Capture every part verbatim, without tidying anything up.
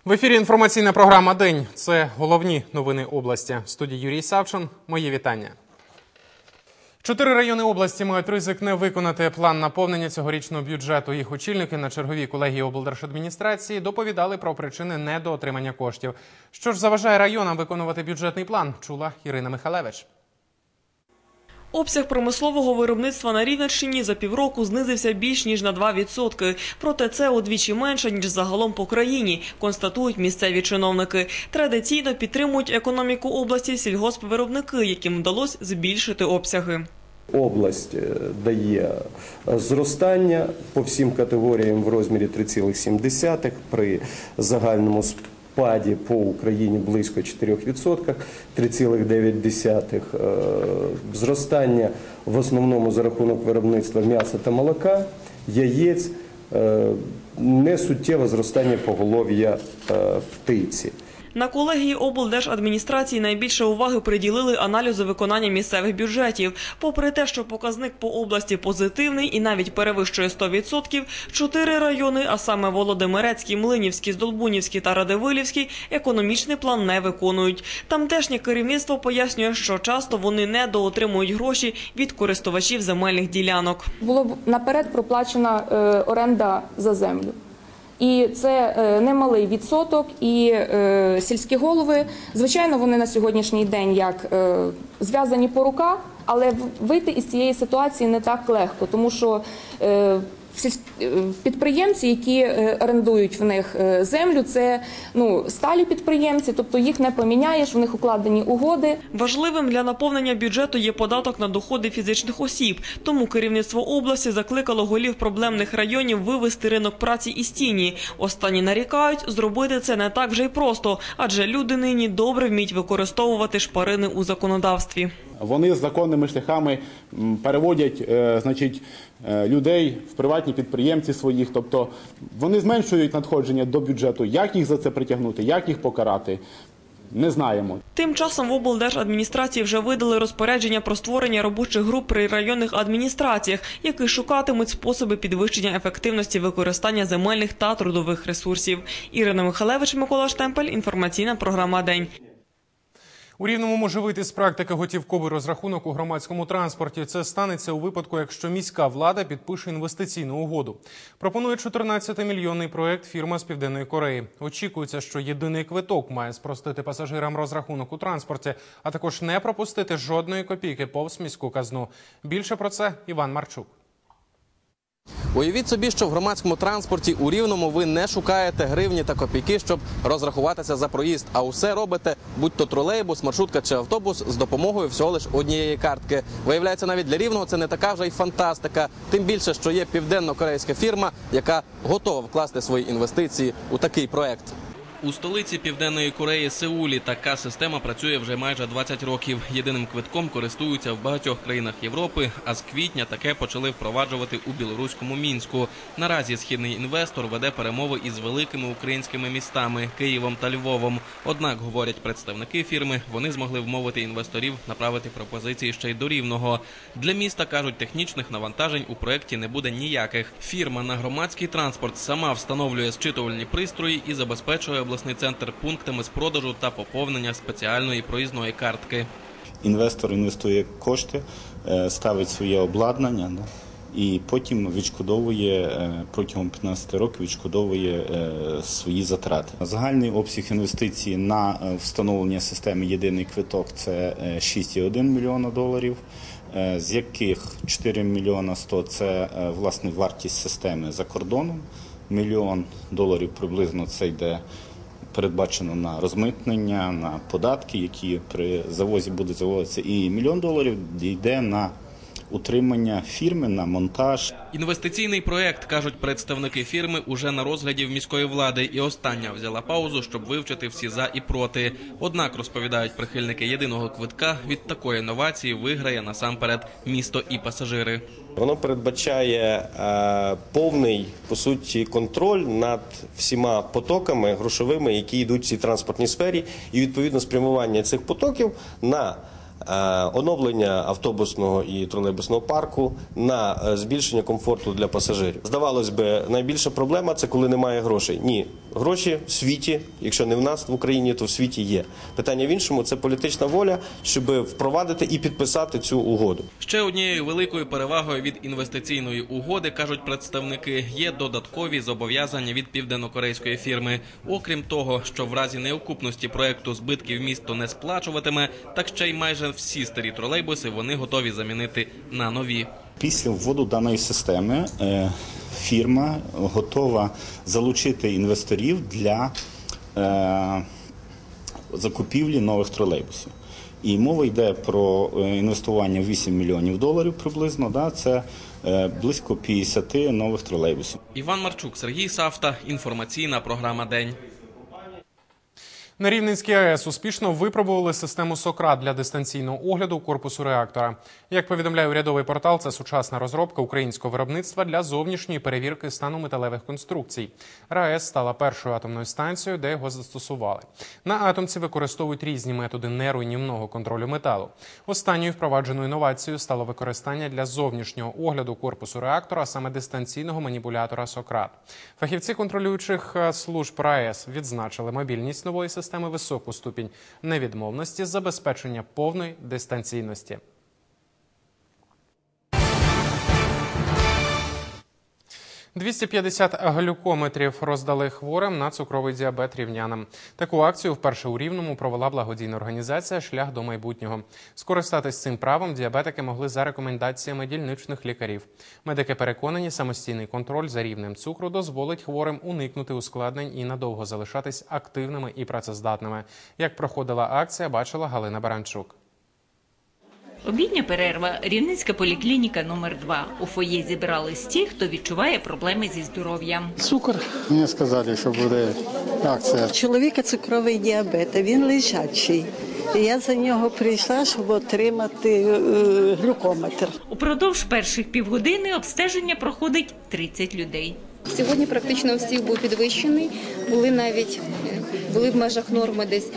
В ефірі інформаційна програма «День». Це головні новини області. В студії Юрій Савчин. Мої вітання. Чотири райони області мають ризик не виконати план наповнення цьогорічного бюджету. Їх очільники на черговій колегії облдержадміністрації доповідали про причини недоотримання коштів. Що ж заважає районам виконувати бюджетний план, чула Ірина Михалевич. Обсяг промислового виробництва на Рівненщині за півроку знизився більш ніж на два відсотки. Проте це удвічі менше, ніж загалом по країні, констатують місцеві чиновники. Традиційно підтримують економіку області сільгоспвиробники, яким вдалося збільшити обсяги. Область дає зростання по всім категоріям в розмірі три цілих сім десятих, при загальному спаді по Україні близько чотирьох відсотків, три цілих дев'ять десятих. Зростання в основному за рахунок виробництва м'яса та молока, яєць, не суттєве зростання поголов'я птиці. На колегії облдержадміністрації найбільше уваги приділили аналізу виконання місцевих бюджетів. Попри те, що показник по області позитивний і навіть перевищує сто відсотків, чотири райони, а саме Володимирецький, Млинівський, Здолбунівський та Радивилівський, економічний план не виконують. Тамтешнє керівництво пояснює, що часто вони недоотримують гроші від користувачів земельних ділянок. Було наперед проплачена оренда за землю. І це немалий відсоток, і е, сільські голови, звичайно, вони на сьогоднішній день як е, зв'язані по руках, але вийти із цієї ситуації не так легко, тому що е, підприємці, які орендують в них землю, це ну, сталі підприємці, тобто їх не поміняєш, в них укладені угоди. Важливим для наповнення бюджету є податок на доходи фізичних осіб. Тому керівництво області закликало голів проблемних районів вивести ринок праці із тіні. Останні нарікають, зробити це не так вже й просто, адже люди нині добре вміють використовувати шпарини у законодавстві. Вони з законними шляхами переводять значить, людей в приватні підприємці своїх, тобто вони зменшують надходження до бюджету. Як їх за це притягнути, як їх покарати, не знаємо. Тим часом в облдержадміністрації вже видали розпорядження про створення робочих груп при районних адміністраціях, які шукатимуть способи підвищення ефективності використання земельних та трудових ресурсів. Ірина Михалевич, Микола Штемпель, інформаційна програма «День». У Рівному може вийти з практики готівковий розрахунок у громадському транспорті. Це станеться у випадку, якщо міська влада підпише інвестиційну угоду. Пропонує чотирнадцятимільйонний проєкт фірма з Південної Кореї. Очікується, що єдиний квиток має спростити пасажирам розрахунок у транспорті, а також не пропустити жодної копійки повз міську казну. Більше про це Іван Марчук. Уявіть собі, що в громадському транспорті у Рівному ви не шукаєте гривні та копійки, щоб розрахуватися за проїзд, а усе робите, будь-то тролейбус, маршрутка чи автобус, з допомогою всього лиш однієї картки. Виявляється, навіть для Рівного це не така вже й фантастика. Тим більше, що є південно-корейська фірма, яка готова вкласти свої інвестиції у такий проект. У столиці Південної Кореї Сеулі така система працює вже майже двадцять років. Єдиним квитком користуються в багатьох країнах Європи, а з квітня таке почали впроваджувати у білоруському Мінську. Наразі східний інвестор веде перемови із великими українськими містами – Києвом та Львовом. Однак, говорять представники фірми, вони змогли вмовити інвесторів направити пропозиції ще й до Рівного. Для міста, кажуть, технічних навантажень у проєкті не буде ніяких. Фірма на громадський транспорт сама встановлює зчитувальні пристрої і забезпечує обласний центр пунктами з продажу та поповнення спеціальної проїзної картки. Інвестор інвестує кошти, ставить своє обладнання і потім відшкодовує, протягом п'ятнадцяти років відшкодовує свої затрати. Загальний обсяг інвестицій на встановлення системи «Єдиний квиток» – це шість цілих одна десята мільйона доларів, з яких чотири мільйони сто – це власне вартість системи за кордоном, мільйон доларів приблизно це йде передбачено на розмитнення, на податки, які при завозі будуть завозитися, і мільйон доларів йде на утримання фірми, на монтаж. Інвестиційний проєкт, кажуть представники фірми, уже на розгляді в міської влади, і остання взяла паузу, щоб вивчити всі за і проти. Однак, розповідають прихильники єдиного квитка, від такої новації виграє насамперед місто і пасажири. Воно передбачає е, повний, по суті, контроль над всіма потоками грошовими, які йдуть в цій транспортній сфері, і відповідно спрямування цих потоків на оновлення автобусного і тролейбусного парку, на збільшення комфорту для пасажирів. Здавалось би, найбільша проблема – це коли немає грошей. Ні, Гроші в світі, якщо не в нас, в Україні, то в світі є. Питання в іншому – це політична воля, щоб впровадити і підписати цю угоду. Ще однією великою перевагою від інвестиційної угоди, кажуть представники, є додаткові зобов'язання від південнокорейської фірми. Окрім того, що в разі неокупності проекту збитків місто не сплачуватиме, так ще й майже всі старі тролейбуси вони готові замінити на нові. Після вводу даної системи е, фірма готова залучити інвесторів для е, закупівлі нових тролейбусів. І мова йде про інвестування в вісім мільйонів доларів приблизно, да, це е, близько п'ятдесят нових тролейбусів. Іван Марчук, Сергій Савта, інформаційна програма «День». На Рівненській АЕС успішно випробували систему «Сократ» для дистанційного огляду корпусу реактора. Як повідомляє урядовий портал, це сучасна розробка українського виробництва для зовнішньої перевірки стану металевих конструкцій. РАЕС стала першою атомною станцією, де його застосували. На атомці використовують різні методи неруйнівного контролю металу. Останньою впровадженою інновацією стало використання для зовнішнього огляду корпусу реактора, а саме дистанційного маніпулятора «Сократ». Фахівці контролюючих служб РАЕС відзначили мобільність нової системи, системи високу ступінь невідмовності, забезпечення повної дистанційності. двісті п'ятдесят глюкометрів роздали хворим на цукровий діабет рівнянам. Таку акцію вперше у Рівному провела благодійна організація «Шлях до майбутнього». Скористатись цим правом діабетики могли за рекомендаціями дільничних лікарів. Медики переконані, самостійний контроль за рівнем цукру дозволить хворим уникнути ускладнень і надовго залишатись активними і працездатними. Як проходила акція, бачила Галина Баранчук. Обідня перерва. Рівненська поліклініка номер два. У фоє зібрались ті, хто відчуває проблеми зі здоров'ям. Цукор. Мені сказали, що буде акція. Чоловіка цукровий діабет, він лежачий. Я за нього прийшла, щоб отримати е, глюкометр. Упродовж перших півгодини обстеження проходить тридцять людей. Сьогодні практично у всіх був підвищений, були навіть були в межах норми десь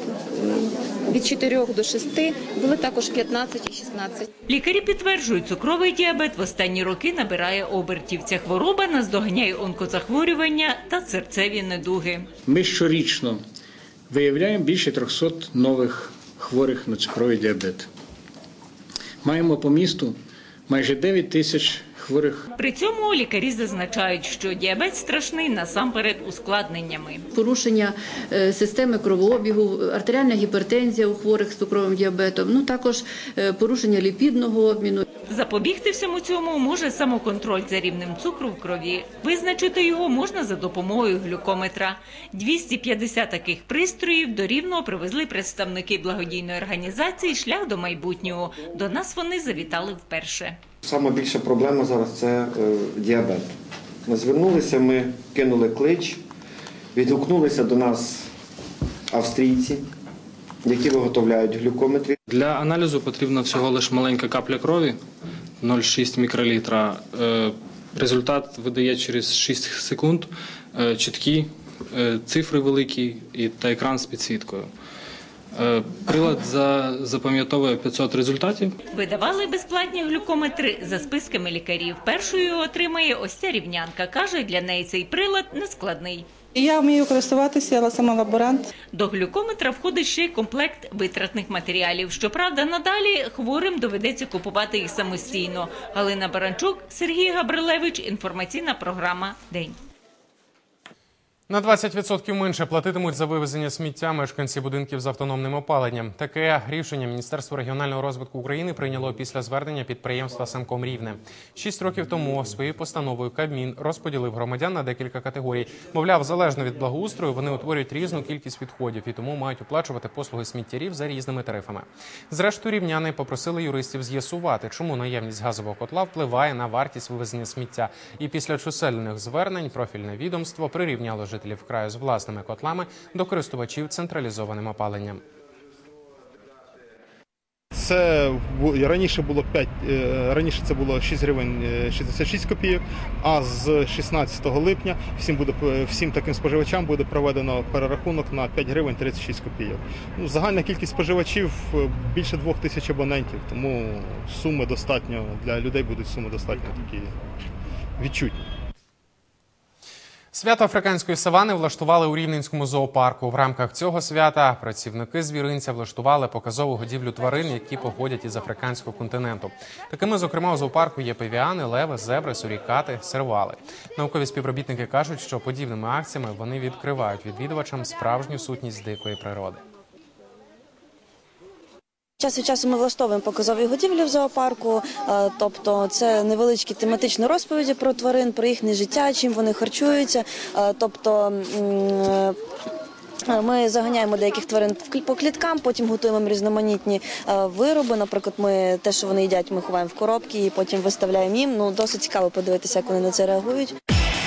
від чотирьох до шести, були також п'ятнадцять і шістнадцять. Лікарі підтверджують, цукровий діабет в останні роки набирає обертів. Ця хвороба наздоганяє онкозахворювання та серцеві недуги. Ми щорічно виявляємо більше трьохсот нових хворих на цукровий діабет. Маємо по місту майже дев'ять тисяч хворих. При цьому лікарі зазначають, що діабет страшний насамперед ускладненнями. Порушення системи кровообігу, артеріальна гіпертензія у хворих з цукровим діабетом, ну також порушення ліпідного обміну. Запобігти всьому цьому може самоконтроль за рівнем цукру в крові. Визначити його можна за допомогою глюкометра. двісті п'ятдесят таких пристроїв до Рівного привезли представники благодійної організації «Шлях до майбутнього». До нас вони завітали вперше. Сама більша проблема зараз – це е, діабет. Ми звернулися, ми кинули клич, відгукнулися до нас австрійці, які виготовляють глюкометри. Для аналізу потрібна всього лише маленька капля крові, нуль цілих шість мікролітра. Результат видає через шість секунд, чіткі, цифри великі та екран з підсвіткою. Прилад запам'ятовує п'ятсот результатів. Видавали безплатні глюкометри за списками лікарів. Першою отримає ось ця рівнянка. Каже, для неї цей прилад нескладний. Я вмію користуватися, але сама лаборант. До глюкометра входить ще й комплект витратних матеріалів. Щоправда, надалі хворим доведеться купувати їх самостійно. Галина Баранчук, Сергій Габрилевич, інформаційна програма «День». На двадцять відсотків менше платитимуть за вивезення сміття мешканці будинків з автономним опаленням. Таке рішення Міністерство регіонального розвитку України прийняло після звернення підприємства «Санком Рівне». Шість років тому своєю постановою Кабмін розподілив громадян на декілька категорій. Мовляв, залежно від благоустрою, вони утворюють різну кількість відходів і тому мають оплачувати послуги сміттярів за різними тарифами. Зрештою, рівняни попросили юристів з'ясувати, чому наявність газового котла впливає на вартість вивезення сміття. І після чисельних звернень профільне відомство прирівняло жителів краю з власними котлами до користувачів централізованим опаленням. Це раніше було п'ять, раніше це було шість гривень шістдесят шість копійок, а з шістнадцятого липня всім буде всім таким споживачам буде проведено перерахунок на п'ять гривень тридцять шість копійок. Ну, загальна кількість споживачів більше двох тисяч абонентів, тому суми достатньо для людей будуть суми достатньо такі відчутні. Свято африканської савани влаштували у Рівненському зоопарку. В рамках цього свята працівники звіринця влаштували показову годівлю тварин, які походять із африканського континенту. Такими, зокрема, у зоопарку є павіани, леви, зебри, сурікати, сервали. Наукові співробітники кажуть, що подібними акціями вони відкривають відвідувачам справжню сутність дикої природи. Час від часу ми влаштовуємо показові годівлі в зоопарку, тобто це невеличкі тематичні розповіді про тварин, про їхнє життя, чим вони харчуються, тобто ми заганяємо деяких тварин по кліткам, потім готуємо різноманітні вироби, наприклад, ми те, що вони їдять, ми ховаємо в коробки і потім виставляємо їм. Ну, досить цікаво подивитися, як вони на це реагують.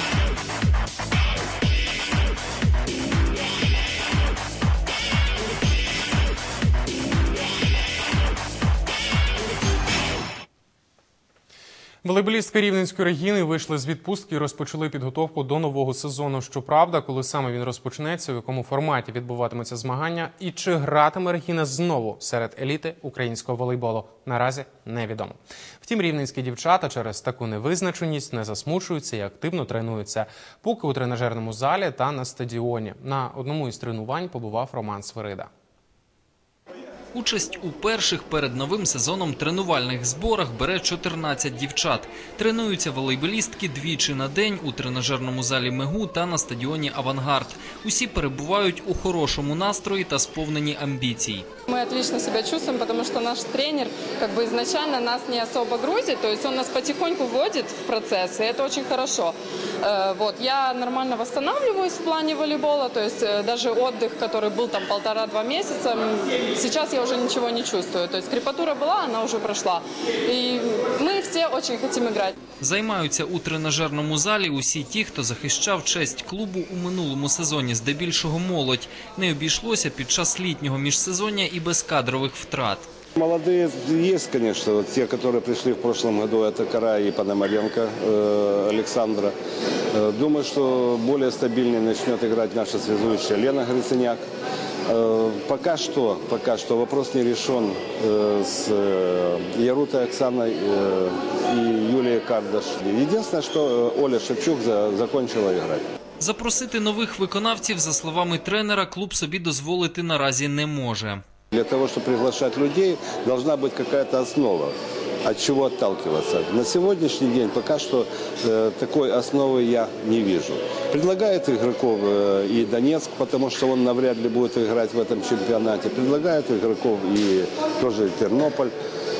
Волейболістки Рівненської Регіни вийшли з відпустки і розпочали підготовку до нового сезону. Щоправда, коли саме він розпочнеться, в якому форматі відбуватимуться змагання і чи гратиме Регіна знову серед еліти українського волейболу, наразі невідомо. Втім, рівненські дівчата через таку невизначеність не засмучуються і активно тренуються, поки у тренажерному залі та на стадіоні. На одному із тренувань побував Роман Свирида. Участь у перших перед новим сезоном тренувальних зборах бере чотирнадцять дівчат. Тренуються волейболістки двічі на день у тренажерному залі МЕГУ та на стадіоні «Авангард». Усі перебувають у хорошому настрої та сповнені амбіцій. Мы отлично себя чувствуем, потому что наш тренер как бы изначально нас не особо грузит, то есть он нас потихоньку вводит в процесс, и это очень хорошо. Вот. Я нормально восстанавливаюсь в плане волейбола, то есть даже отдых, который был там полтора-два месяца, сейчас я уже ничего не чувствую. То есть крепатура была, она уже прошла. И мы все очень хотим играть. Займаються у тренажерному залі усі ті, хто захищав честь клубу у минулому сезоні, здебільшого молодь. Не обійшлося під час літнього міжсезоння і без кадрових втрат. Молодые есть, конечно. Вот те, которые пришли в прошлом году, это Кара и Пономаренко э, Александра. Э, думаю, что более стабильнее начнет играть наша связующая Лена Гриценяк. Э, пока что, пока что вопрос не решен э, с э, Ярутой Оксаной э, и Юлией Кардаш. Единственное, что Оля Шевчук за, закончила играть. Запросити нових виконавців, за словами тренера, клуб собі дозволити наразі не може. Для того, чтобы приглашать людей, должна быть какая-то основа, от чего отталкиваться. На сегодняшний день пока что э, такой основы я не вижу. Предлагают игроков э, и Донецк, потому что он навряд ли будет играть в этом чемпионате. Предлагают игроков и тоже Тернополь,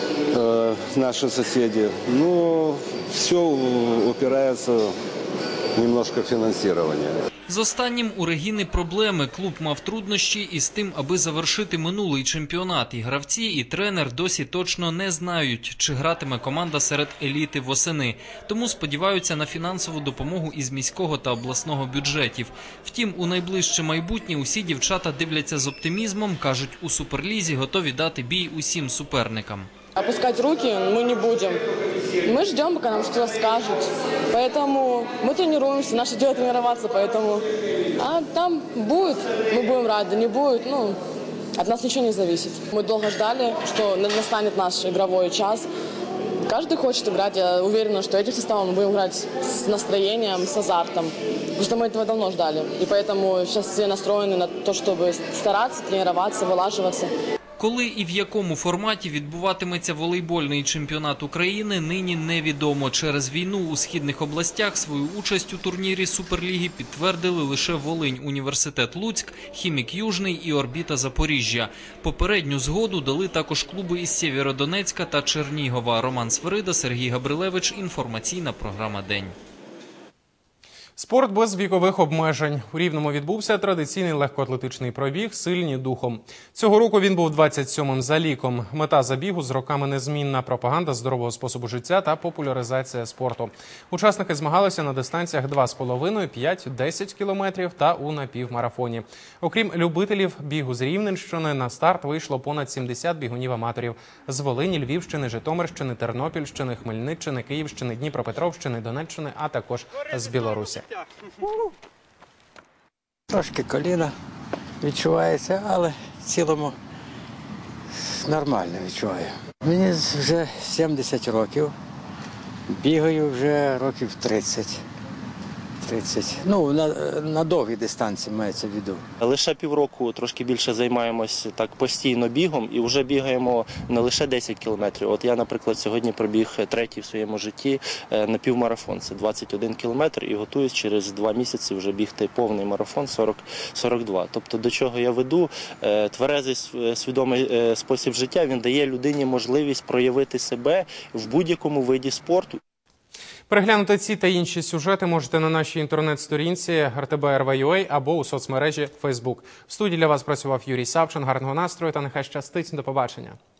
э, наши соседи. Но все упирается немножко в финансирование. З останнім у Регіни проблеми. Клуб мав труднощі із тим, аби завершити минулий чемпіонат. І гравці, і тренер досі точно не знають, чи гратиме команда серед еліти восени. Тому сподіваються на фінансову допомогу із міського та обласного бюджетів. Втім, у найближче майбутнє усі дівчата дивляться з оптимізмом, кажуть, у Суперлізі готові дати бій усім суперникам. Опускать руки мы не будем. Мы ждем, пока нам что-то скажут. Поэтому мы тренируемся, наше дело тренироваться, поэтому... А там будет, мы будем рады, не будет, ну, от нас ничего не зависит. Мы долго ждали, что настанет наш игровой час. Каждый хочет играть, я уверена, что этим составом мы будем играть с настроением, с азартом. Потому что мы этого давно ждали. И поэтому сейчас все настроены на то, чтобы стараться, тренироваться, вылаживаться. Коли і в якому форматі відбуватиметься волейбольний чемпіонат України, нині невідомо. Через війну у східних областях свою участь у турнірі Суперліги підтвердили лише Волинь, Університет Луцьк, Хімік Южний і Орбіта Запоріжжя. Попередню згоду дали також клуби із Сєвєродонецька та Чернігова. Роман Свирида, Сергій Габрилевич. Інформаційна програма «День». Спорт без вікових обмежень. У Рівному відбувся традиційний легкоатлетичний пробіг «Сильні духом». Цього року він був двадцять сьомим за ліком. Мета забігу з роками незмінна – пропаганда здорового способу життя та популяризація спорту. Учасники змагалися на дистанціях два з половиною, п'ять, десять кілометрів та у напівмарафоні. Окрім любителів бігу з Рівненщини, на старт вийшло понад сімдесят бігунів-аматорів з Волині, Львівщини, Житомирщини, Тернопільщини, Хмельниччини, Київщини, Дніпропетровщини, Донеччини, а також з Білорусі. Трошки коліна відчувається, але в цілому нормально відчуваю. Мені вже сімдесят років, бігаю вже років тридцять. тридцять. Ну, на, на довгій дистанції мається в виду. Лише півроку трошки більше займаємось так постійно бігом і вже бігаємо не лише десять кілометрів. От я, наприклад, сьогодні пробіг третій в своєму житті на півмарафон. Це двадцять один кілометр і готуюсь через два місяці вже бігти повний марафон сорок сорок два. Тобто до чого я веду? Тверезий свідомий спосіб життя, він дає людині можливість проявити себе в будь-якому виді спорту. Переглянути ці та інші сюжети можете на нашій інтернет-сторінці ар те бе ер ве точка ю а або у соцмережі Facebook. В студії для вас працював Юрій Савчин. Гарного настрою та нехай щастить. До побачення.